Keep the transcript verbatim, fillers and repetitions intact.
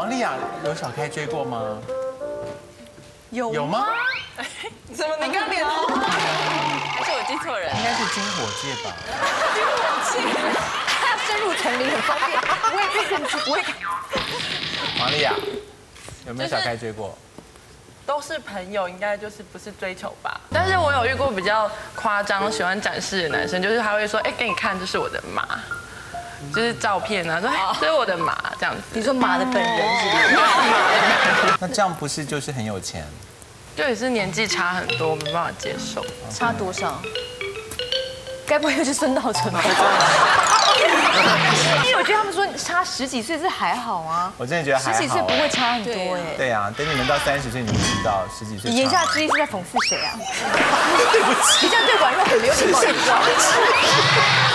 王丽雅有小开追过吗？ 有有吗？ 怎么你刚脸红？ 还是我记错人？ 应该是金火界吧。 金火界，他要深入丛林很方便，不会被认出，不会。 王丽雅有没有小开追过？ 都是朋友，应该就是不是追求吧？但是我有遇过比较夸张、喜欢展示的男生，就是他会说：“哎，给你看，这是我的马。”就是照片啊，说哎，这是我的马这样子。 你说马的本人是不是？ 那这样不是就是很有钱？ 就也是年纪差很多，没办法接受。 差多少？该不会又是孙道成吧？因为我觉得他们说差十几岁是还好啊， 我真的觉得还好。 十几岁不会差很多哎。 对啊，等你们到三十岁，你们知道十几岁。 言下之意是在讽刺谁啊？对不起，你这样对宛若很没有礼貌。